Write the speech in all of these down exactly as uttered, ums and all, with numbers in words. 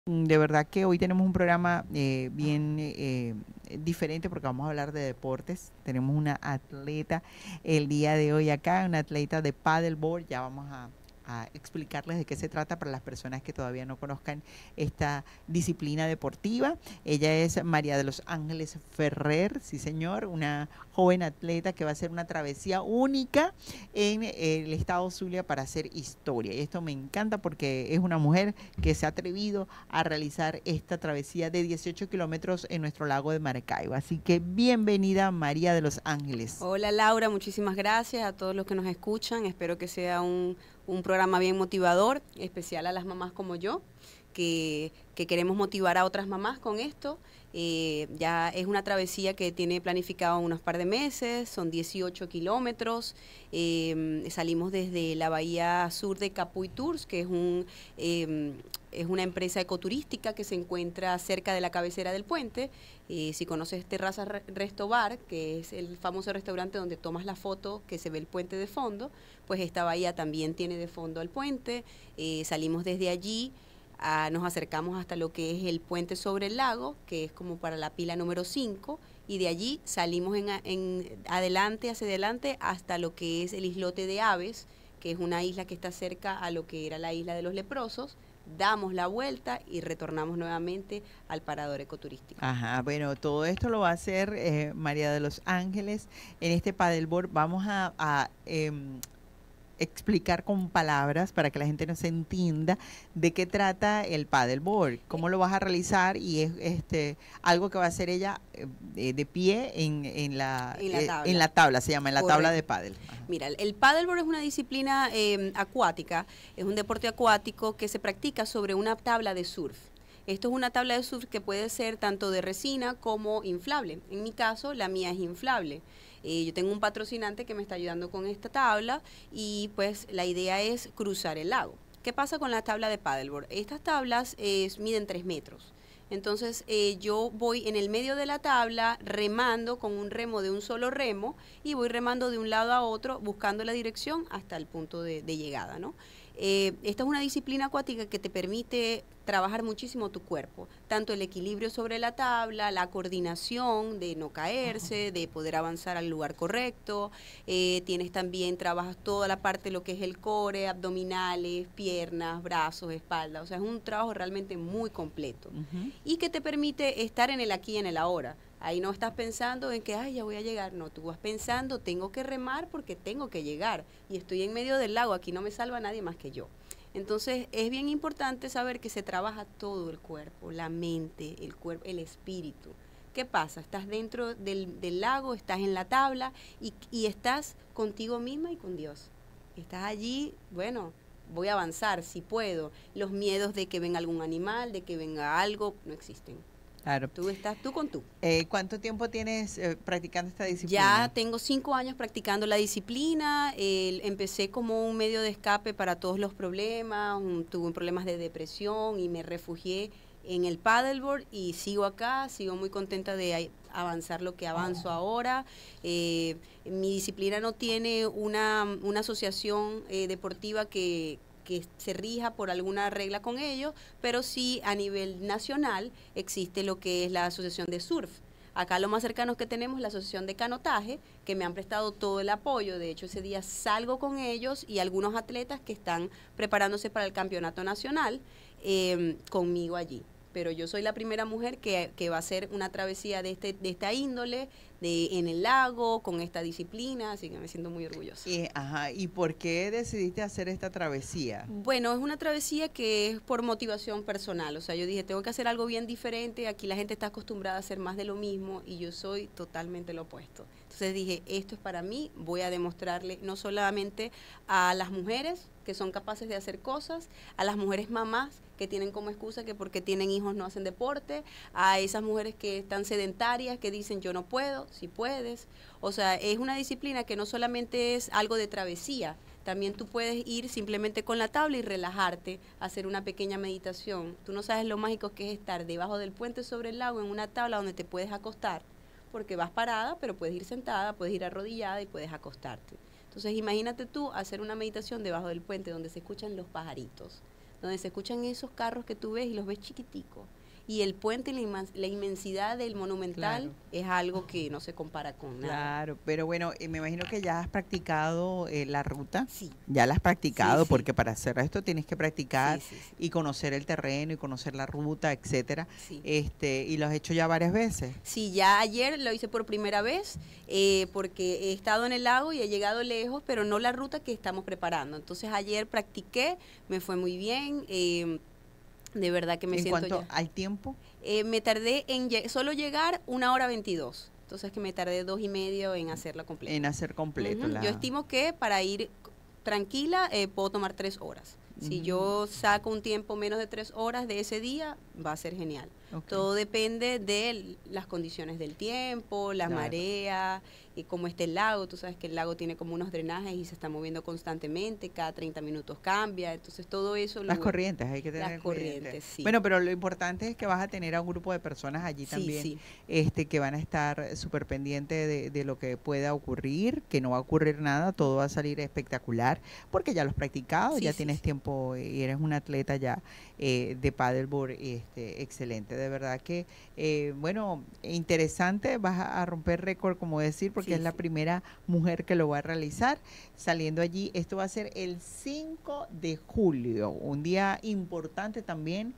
Mm, De verdad que hoy tenemos un programa eh, bien eh, diferente porque vamos a hablar de deportes. Tenemos una atleta el día de hoy acá, una atleta de paddleboard. Ya vamos a, a explicarles de qué se trata para las personas que todavía no conozcan esta disciplina deportiva. Ella es María de los Ángeles Ferrer, sí señor, una joven atleta que va a hacer una travesía única en el estado Zulia para hacer historia. Y esto me encanta porque es una mujer que se ha atrevido a realizar esta travesía de dieciocho kilómetros en nuestro lago de Maracaibo. Así que bienvenida María de los Ángeles. Hola Laura, muchísimas gracias a todos los que nos escuchan. Espero que sea un, un programa bien motivador, especial a las mamás como yo, que, que queremos motivar a otras mamás con esto. Eh, ya es una travesía que tiene planificado unos par de meses, son dieciocho kilómetros. Eh, salimos desde la bahía sur de Capuy Tours, que es un... Eh, es una empresa ecoturística que se encuentra cerca de la cabecera del puente. Eh, si conoces Terraza Resto Bar, que es el famoso restaurante donde tomas la foto que se ve el puente de fondo, pues esta bahía también tiene de fondo al puente. Eh, salimos desde allí, a, nos acercamos hasta lo que es el puente sobre el lago, que es como para la pila número cinco, y de allí salimos en, en adelante, hacia adelante, hasta lo que es el islote de Aves, que es una isla que está cerca a lo que era la isla de los leprosos. Damos la vuelta y retornamos nuevamente al parador ecoturístico. Ajá, bueno, todo esto lo va a hacer eh, María de los Ángeles en este paddleboard. Vamos a, a em, explicar con palabras para que la gente nos entienda de qué trata el paddleboard, cómo lo vas a realizar y es este algo que va a hacer ella eh, de pie en, en la En la eh, en tabla. la tabla, se llama, en la tabla Correcto. de paddle. Ajá. Mira, el paddleboard es una disciplina eh, acuática, es un deporte acuático que se practica sobre una tabla de surf. Esto es una tabla de surf que puede ser tanto de resina como inflable. En mi caso, la mía es inflable. Eh, yo tengo un patrocinante que me está ayudando con esta tabla y pues la idea es cruzar el lago. ¿Qué pasa con la tabla de paddleboard? Estas tablas eh, miden tres metros. Entonces eh, yo voy en el medio de la tabla remando con un remo de un solo remo y voy remando de un lado a otro buscando la dirección hasta el punto de, de llegada, ¿no? Eh, esta es una disciplina acuática que te permite trabajar muchísimo tu cuerpo, tanto el equilibrio sobre la tabla, la coordinación de no caerse, de poder avanzar al lugar correcto. Eh, tienes también, trabajas toda la parte de lo que es el core, abdominales, piernas, brazos, espalda. O sea, es un trabajo realmente muy completo Uh-huh. y que te permite estar en el aquí y en el ahora. Ahí no estás pensando en que, ay, ya voy a llegar. No, tú vas pensando, tengo que remar porque tengo que llegar. Y estoy en medio del lago, aquí no me salva nadie más que yo. Entonces, es bien importante saber que se trabaja todo el cuerpo, la mente, el cuerpo, el espíritu. ¿Qué pasa? Estás dentro del, del lago, estás en la tabla y, y estás contigo misma y con Dios. Estás allí, bueno, voy a avanzar, si puedo. Los miedos de que venga algún animal, de que venga algo, no existen. Claro. Tú estás tú con tú. Eh, ¿Cuánto tiempo tienes eh, practicando esta Ya disciplina? tengo cinco años practicando la disciplina. Eh, empecé como un medio de escape para todos los problemas. Un, tuve problemas de depresión y me refugié en el paddleboard y sigo acá. Sigo muy contenta de avanzar lo que avanzo ahora. Eh, mi disciplina no tiene una, una asociación eh, deportiva que que se rija por alguna regla con ellos, pero sí a nivel nacional existe lo que es la Asociación de Surf. Acá lo más cercano que tenemos es la Asociación de Canotaje, que me han prestado todo el apoyo. De hecho, ese día salgo con ellos y algunos atletas que están preparándose para el campeonato nacional eh, conmigo allí. Pero yo soy la primera mujer que, que va a hacer una travesía de, este, de esta índole, de, en el lago, con esta disciplina, así que me siento muy orgullosa. Y, ajá, ¿y por qué decidiste hacer esta travesía? Bueno, es una travesía que es por motivación personal. O sea, yo dije, tengo que hacer algo bien diferente. Aquí la gente está acostumbrada a hacer más de lo mismo y yo soy totalmente lo opuesto. Entonces dije, esto es para mí. Voy a demostrarle no solamente a las mujeres que son capaces de hacer cosas, a las mujeres mamás que tienen como excusa que porque tienen hijos no hacen deporte, a esas mujeres que están sedentarias, que dicen yo no puedo, si puedes. O sea, es una disciplina que no solamente es algo de travesía, también tú puedes ir simplemente con la tabla y relajarte, hacer una pequeña meditación. Tú no sabes lo mágico que es estar debajo del puente sobre el lago en una tabla donde te puedes acostar, porque vas parada, pero puedes ir sentada, puedes ir arrodillada y puedes acostarte. Entonces imagínate tú hacer una meditación debajo del puente donde se escuchan los pajaritos, donde se escuchan esos carros que tú ves y los ves chiquiticos. Y el puente y la, inma- la inmensidad del Monumental Claro. es algo que no se compara con nada. Claro, pero bueno, eh, me imagino que ya has practicado eh, la ruta, Sí, ya la has practicado, Sí, sí. porque para hacer esto tienes que practicar sí, sí, sí. y conocer el terreno y conocer la ruta, etcétera. Sí. Este, y lo has hecho ya varias veces. Sí, ya ayer lo hice por primera vez eh, porque he estado en el lago y he llegado lejos, pero no la ruta que estamos preparando. Entonces ayer practiqué, me fue muy bien, eh, de verdad que me En siento cuanto ya. al tiempo, Eh, me tardé en lle- solo llegar una hora veintidós, entonces que me tardé dos y medio en hacerla completa. en hacer completo Ujú. la... Yo estimo que para ir tranquila eh, puedo tomar tres horas. Si Ujú. yo saco un tiempo menos de tres horas de ese día, va a ser genial. Ok. Todo depende de las condiciones del tiempo, la Claro. marea, y cómo esté el lago. Tú sabes que el lago tiene como unos drenajes y se está moviendo constantemente, cada treinta minutos cambia. Entonces todo eso... Las lo- corrientes, hay que tener Las corrientes, sí. Bueno, pero lo importante es que vas a tener a un grupo de personas allí Sí, también, sí. este, que van a estar súper pendientes de, de lo que pueda ocurrir, que no va a ocurrir nada, todo va a salir espectacular, porque ya lo has practicado, Sí, ya sí, tienes sí. tiempo y eres un atleta ya eh, de paddleboard, este, excelente, de verdad que, eh, bueno, interesante, vas a, a romper récord, como decir, porque Sí, es la sí. primera mujer que lo va a realizar, saliendo allí, esto va a ser el cinco de julio, un día importante también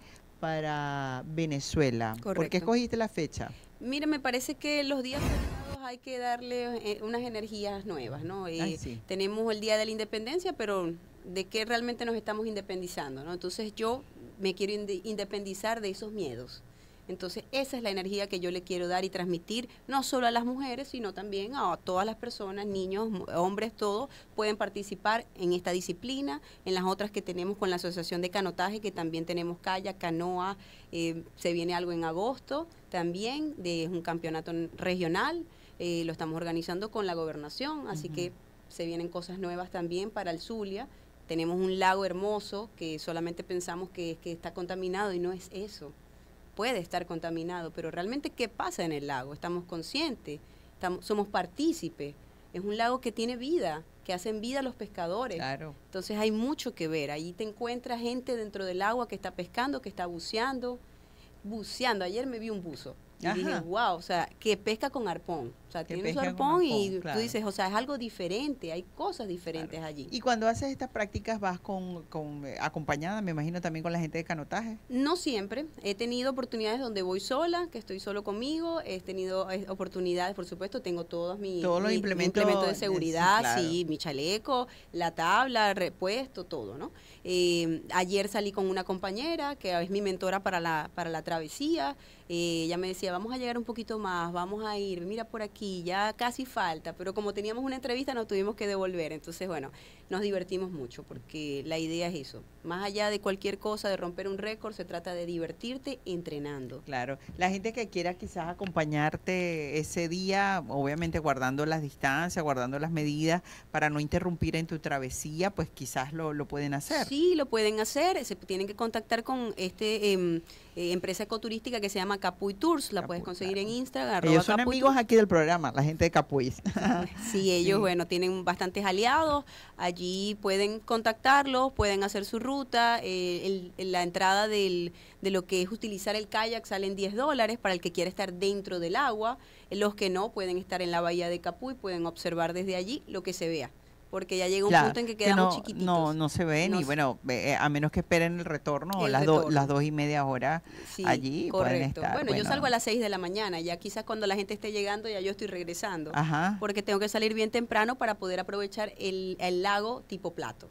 para Venezuela. ¿Por qué Correcto. escogiste la fecha? Mira, me parece que los días feriados hay que darle eh, unas energías nuevas, ¿no? Eh, Ay, sí. Tenemos el Día de la Independencia, pero ¿de qué realmente nos estamos independizando, no? Entonces yo me quiero inde- independizar de esos miedos. Entonces esa es la energía que yo le quiero dar y transmitir, no solo a las mujeres, sino también a todas las personas, niños, mu- hombres, todos pueden participar en esta disciplina, en las otras que tenemos con la Asociación de Canotaje, que también tenemos kayak, canoa, eh, se viene algo en agosto también, de un campeonato n- regional, eh, lo estamos organizando con la gobernación, así Ujú. que se vienen cosas nuevas también para el Zulia. Tenemos un lago hermoso que solamente pensamos que, que está contaminado y no es eso. Puede estar contaminado, pero realmente ¿qué pasa en el lago? Estamos conscientes, estamos, somos partícipes. Es un lago que tiene vida, que hacen vida los pescadores. Claro. Entonces hay mucho que ver. Ahí te encuentras gente dentro del agua que está pescando, que está buceando. Buceando. Ayer me vi un buzo. Y Ajá. dije, wow, o sea, que pesca con arpón. O sea, Que tiene su pesca con arpón y arpón, claro. tú dices, o sea, es algo diferente, hay cosas diferentes Claro. allí. Y cuando haces estas prácticas vas con, con eh, acompañada, me imagino también con la gente de canotaje. No siempre. He tenido oportunidades donde voy sola, que estoy solo conmigo. He tenido eh, oportunidades, por supuesto, tengo todos mis Todos los mi- mi implementos, implementos eh, de sí, seguridad, claro. sí, mi chaleco, la tabla, repuesto, todo, ¿no? Eh, ayer salí con una compañera que es mi mentora para la, para la travesía. Eh, ella me decía, vamos a llegar un poquito más, vamos a ir, mira por aquí, ya casi falta, pero como teníamos una entrevista nos tuvimos que devolver, entonces bueno, nos divertimos mucho porque la idea es eso, más allá de cualquier cosa, de romper un récord, se trata de divertirte entrenando. Claro, la gente que quiera quizás acompañarte ese día, obviamente guardando las distancias, guardando las medidas para no interrumpir en tu travesía, pues quizás lo, lo pueden hacer. Sí, lo pueden hacer, se tienen que contactar con este eh, eh, empresa ecoturística que se llama Capuy Tours, la Capuy, puedes conseguir claro. en Instagram. Ellos son Capuy amigos Tours. aquí del programa, la gente de Capuy. Sí, ellos, Sí. bueno, tienen bastantes aliados, allí pueden contactarlos, pueden hacer su ruta, eh, el- la entrada del, de lo que es utilizar el kayak salen diez dólares para el que quiera estar dentro del agua, los que no pueden estar en la bahía de Capuy, pueden observar desde allí lo que se vea, porque ya llega un Claro, punto en que que quedamos no, chiquititos. no, no se ven No y se- bueno, eh, a menos que esperen el retorno, El las, do- retorno. las dos y media horas Sí, allí pueden correcto. estar. Bueno, yo salgo a las seis de la mañana, ya quizás cuando la gente esté llegando ya yo estoy regresando, Ajá. porque tengo que salir bien temprano para poder aprovechar el, el lago tipo plato.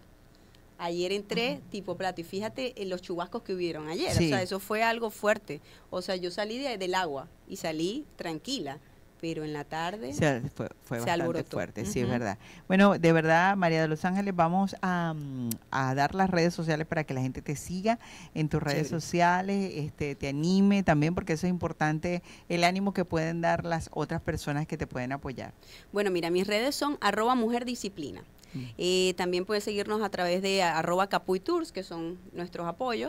Ayer entré tipo plato y fíjate en los chubascos que hubieron ayer, Sí. o sea, eso fue algo fuerte. O sea, yo salí de- del agua y salí tranquila, pero en la tarde... Se, fue fue se bastante alborotó. fuerte, sí, es Ujú. verdad. Bueno, de verdad, María de los Ángeles, vamos a, mm, a dar las redes sociales para que la gente te siga en tus redes Chévere. sociales, este, te anime también, porque eso es importante, el ánimo que pueden dar las otras personas que te pueden apoyar. Bueno, mira, mis redes son arroba mujer disciplina. Eh, también puedes seguirnos a través de arroba Capuy Tours, que son nuestros apoyos,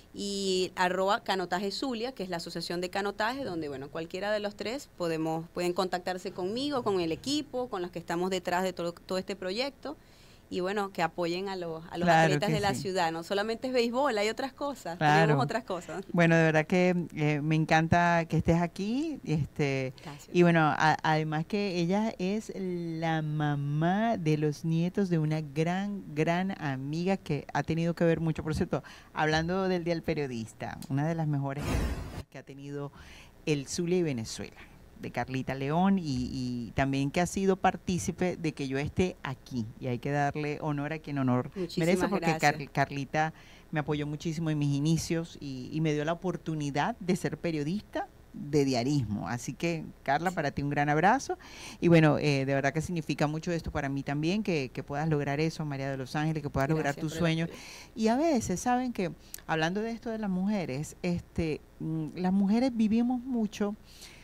y arroba Canotaje Zulia, que es la asociación de canotaje, donde, bueno, cualquiera de los tres podemos, pueden contactarse conmigo, con el equipo, con los que estamos detrás de todo, todo este proyecto, y bueno, que apoyen a los, a los Claro atletas que de la sí. ciudad. No solamente es béisbol, hay otras cosas, Claro. tenemos otras cosas. Bueno, de verdad que eh, me encanta que estés aquí. Este, Gracias. y bueno, a- además que ella es la mamá de los nietos de una gran, gran amiga que ha tenido que ver mucho. Por cierto, hablando del Día del Periodista, una de las mejores que ha tenido el Zulia y Venezuela, de Carlita León, y, y también que ha sido partícipe de que yo esté aquí. Y hay que darle honor a quien honor Muchísimas merece, porque gracias. Car- Carlita me apoyó muchísimo en mis inicios y, y me dio la oportunidad de ser periodista de diarismo. Así que, Carla, para ti un gran abrazo. Y bueno, eh, de verdad que significa mucho esto para mí también, que, que puedas lograr eso, María de los Ángeles, que puedas lograr Gracias tus por el sueños. apoyo. Y a veces, ¿saben que hablando de esto de las mujeres, este, mm, las mujeres vivimos mucho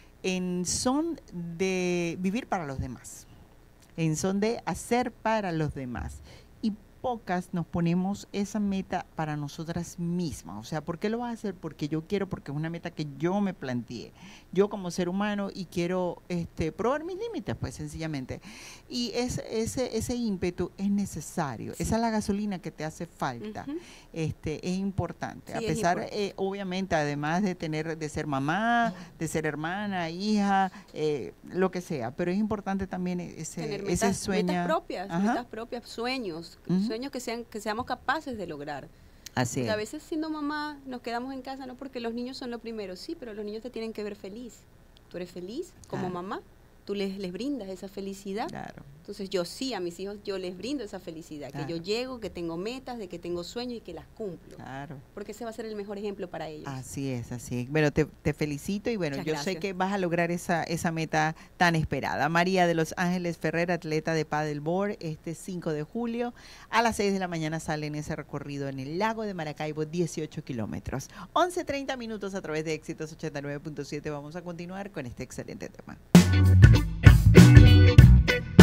en son de vivir para los demás, en son de hacer para los demás. Y pocas nos ponemos esa meta para nosotras mismas. O sea, ¿por qué lo vas a hacer? Porque yo quiero, porque es una meta que yo me planteé, yo como ser humano, y quiero este, probar mis límites, pues sencillamente. Y ese, ese, ese ímpetu es necesario. Sí. Esa es la gasolina que te hace falta. Ujú. Este, es importante. Sí, a es pesar, importante. eh, obviamente, además de tener, de ser mamá, de ser hermana, hija, eh, lo que sea, pero es importante también ese, Tener ese metas, sueño. metas propias, Ajá. metas propias, sueños, Ujú. sueños que sean que seamos capaces de lograr. Así Porque a es. veces siendo mamá nos quedamos en casa no porque los niños son lo primero, sí, pero los niños te tienen que ver feliz. Tú eres feliz como Claro. mamá, tú les, les brindas esa felicidad. Claro. Entonces yo sí a mis hijos, yo les brindo esa felicidad, Claro. que yo llego, que tengo metas, de que tengo sueños y que las cumplo. Claro. Porque ese va a ser el mejor ejemplo para ellos. Así es, así es. Bueno, te, te felicito y bueno, Muchas yo sé gracias. que vas a lograr esa, esa meta tan esperada. María de los Ángeles Ferrer, atleta de paddleboard, este cinco de julio a las seis de la mañana sale en ese recorrido en el lago de Maracaibo, dieciocho kilómetros. once treinta minutos a través de Éxitos ochenta y nueve punto siete. Vamos a continuar con este excelente tema.